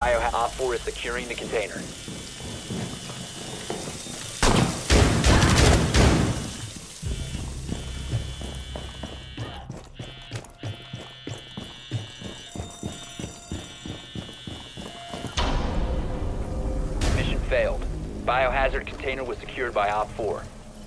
Op 4 is securing the container. Mission failed. Biohazard container was secured by Op 4.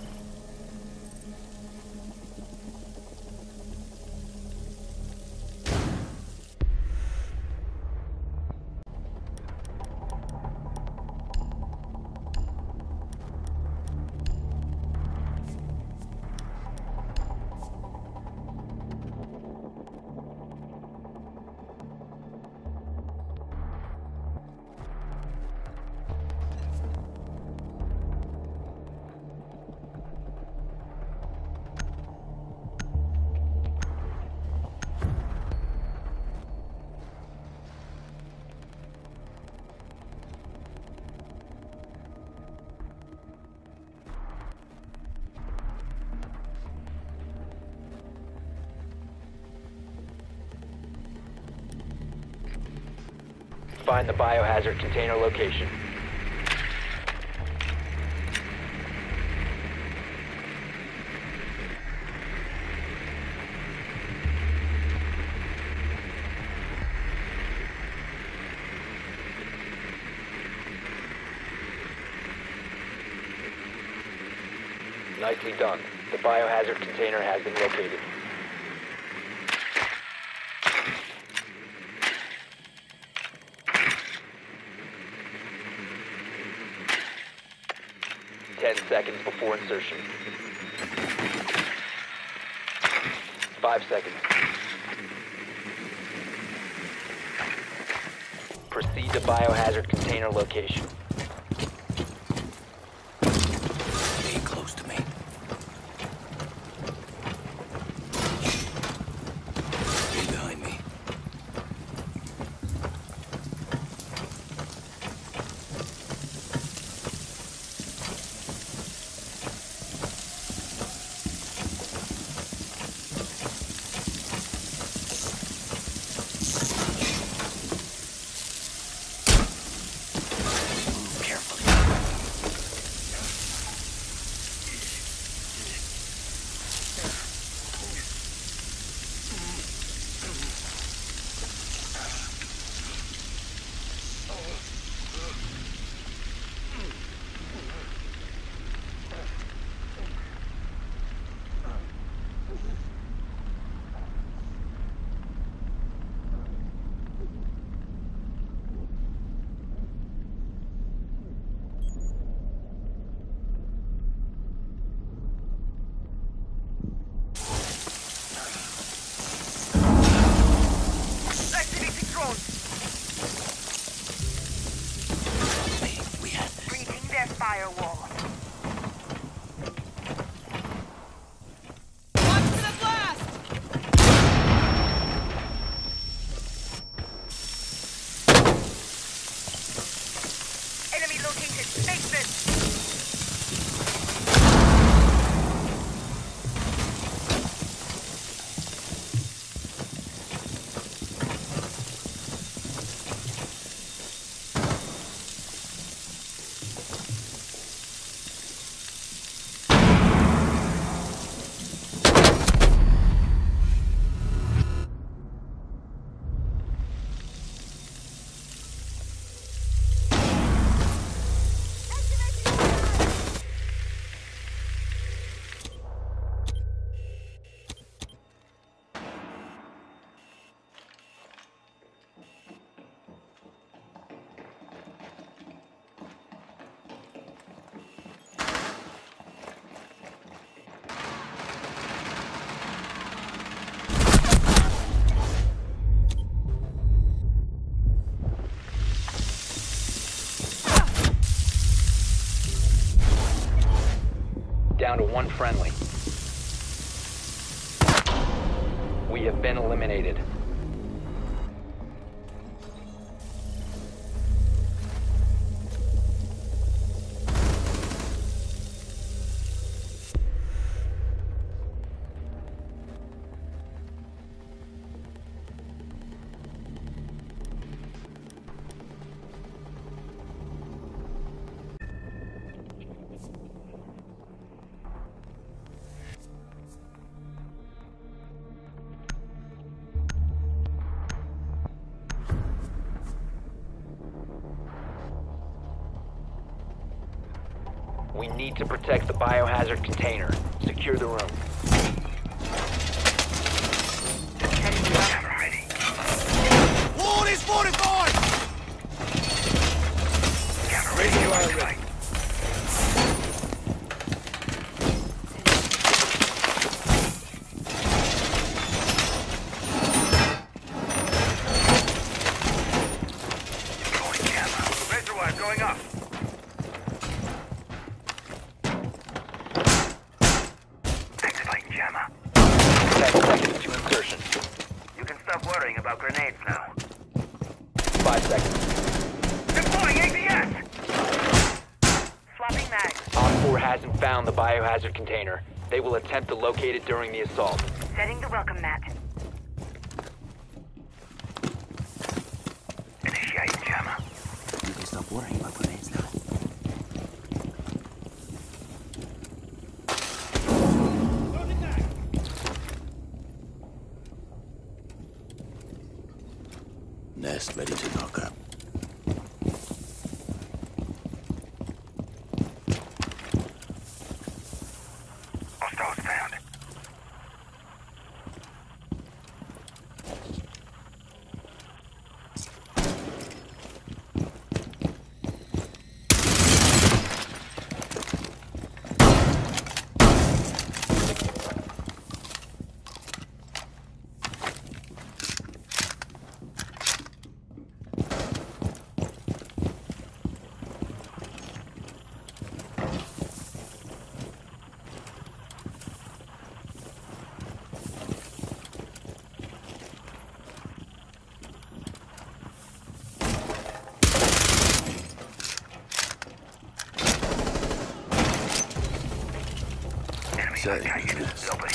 Find the biohazard container location. Nicely done. The biohazard container has been located. Seconds before insertion. 5 seconds. Proceed to biohazard container location. Stay close to me. Stay behind me. Firewall. Enemy located. Basement. Down to one friendly. We have been eliminated. We need to protect the biohazard container. Secure the room. Camera ready. Wall is fortified! Camera ready to activate. Deploying camera. Razor wire going up. Activating jammer. 10 seconds to insertion. You can stop worrying about grenades now. 5 seconds. Deploying ABS! Swapping mags. Op 4 hasn't found the biohazard container. They will attempt to locate it during the assault. Setting the welcome mat. Initiating jammer. You can stop worrying about grenades now. Nest ready to knock up. Hostiles found. Enemy located. Lobby.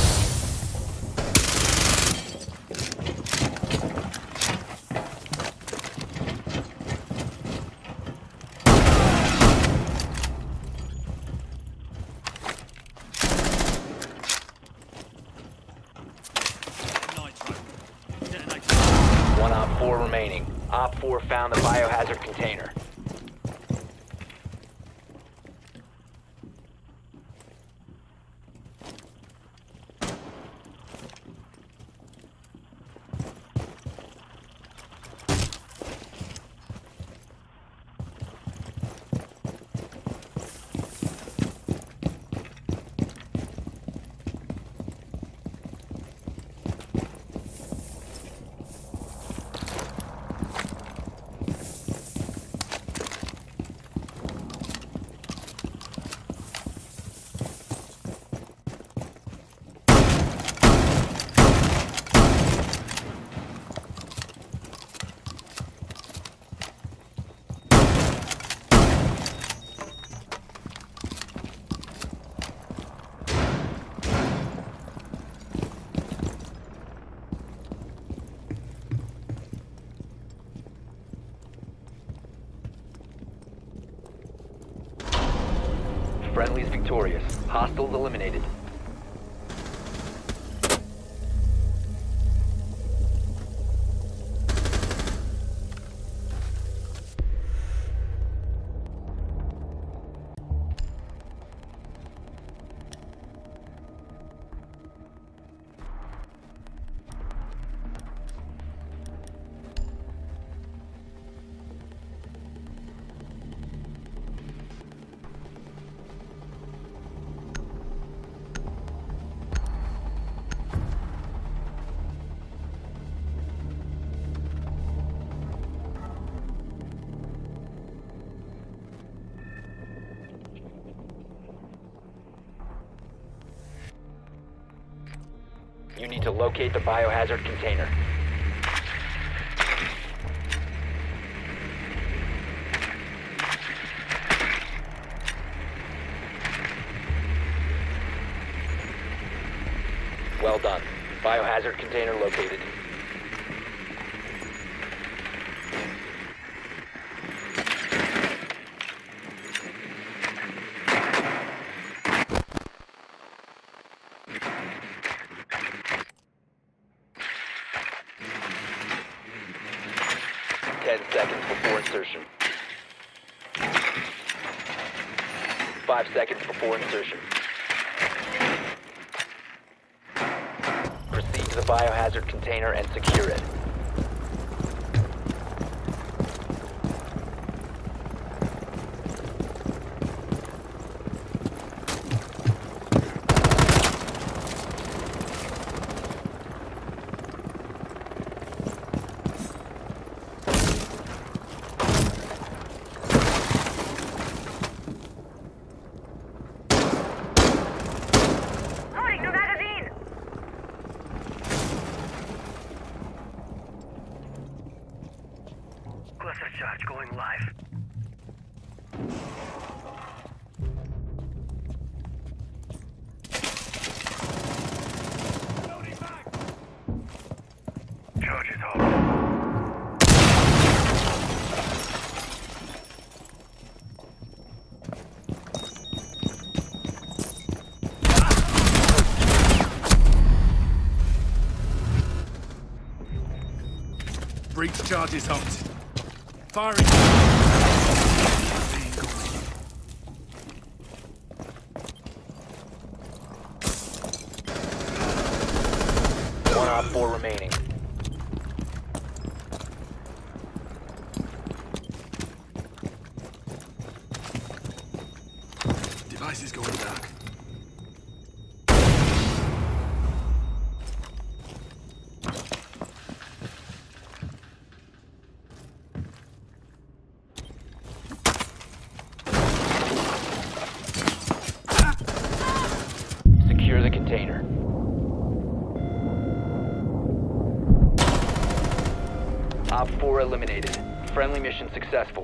One Op 4 remaining. Op 4 found the biohazard container. Friendly's victorious. Hostiles eliminated. You need to locate the biohazard container. Well done. Biohazard container located. Seconds before insertion. 5 seconds before insertion. Proceed to the biohazard container and secure it. Loading new magazine! Cluster charge going live. Charge is off. Breach charges hot. Firing. One op 4 remaining. Device is going dark. Secure the container. Op 4 eliminated. Friendly mission successful.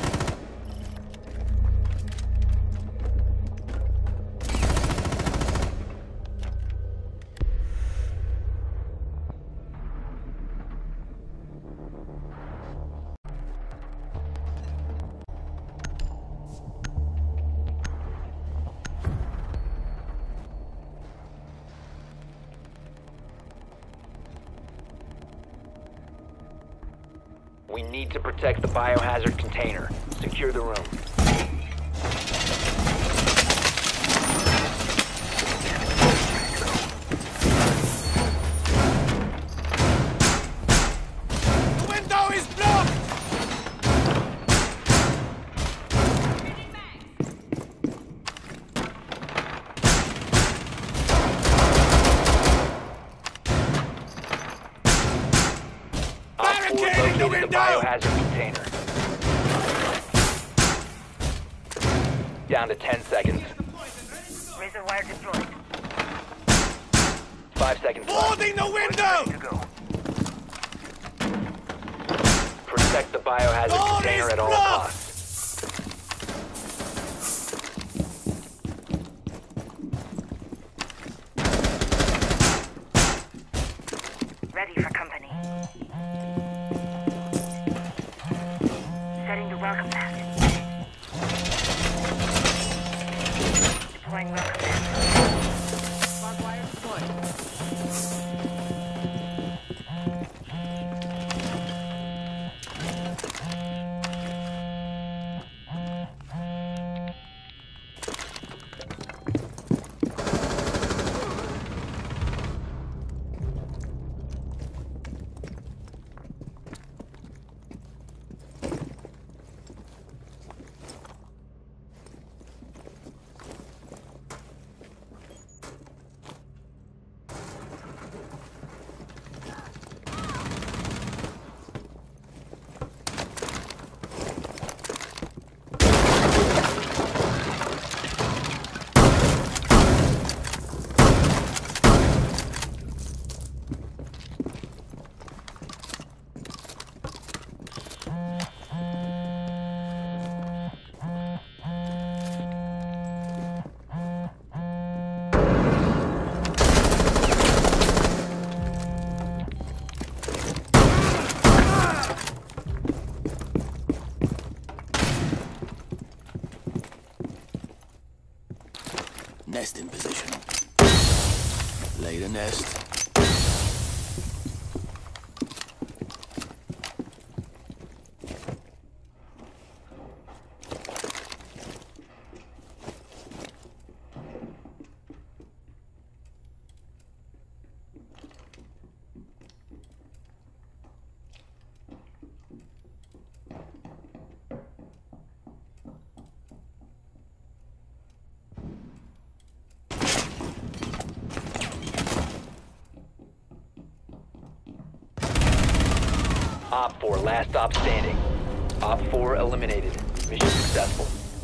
We need to protect the biohazard container. Secure the room. The window is blocked! Op 4 Barricading the located the window! biohazard container. Down to 10 seconds. Razor wire deployed. 5 seconds left. Boarding the window! Ready to go. Protect the biohazard Door container is at all blocked! costs. Ready for company. Setting the welcome mat. Deploying welcome mat. Barbed wire deployed. Nest in position. Lay the nest. Op 4, last stop standing. Op 4 eliminated. Mission successful.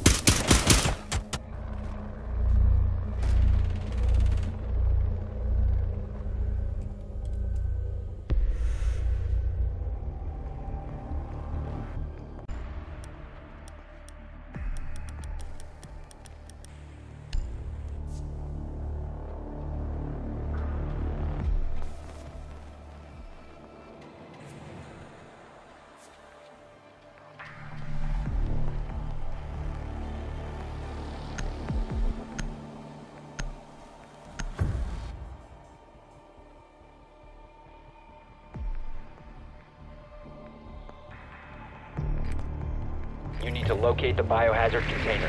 You need to locate the biohazard container.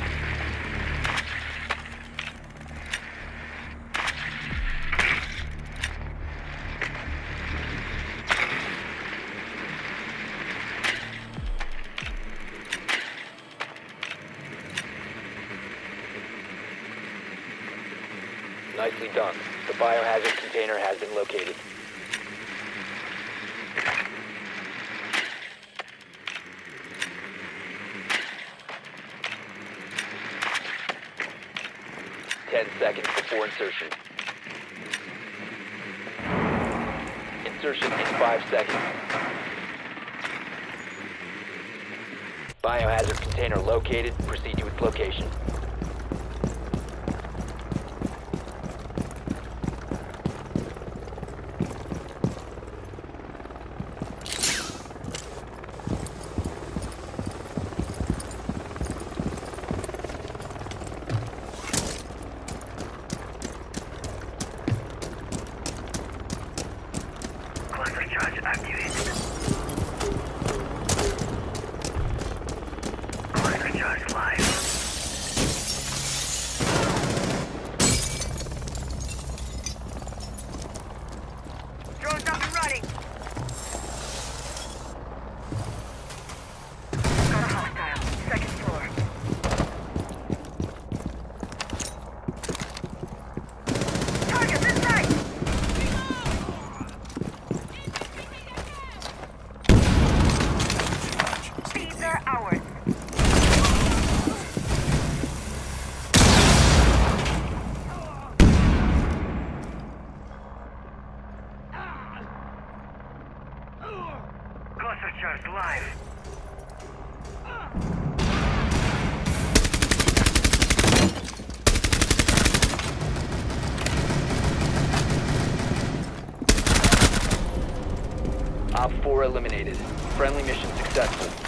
Nicely done. The biohazard container has been located. Seconds before insertion. Insertion in 5 seconds. Biohazard container located. Proceed to its location. Charge activated. Cluster charge live. Drone's up and running. Got a hostile. Second floor. Target this side! These are ours. Cluster charge live. Op 4 eliminated. Friendly mission successful.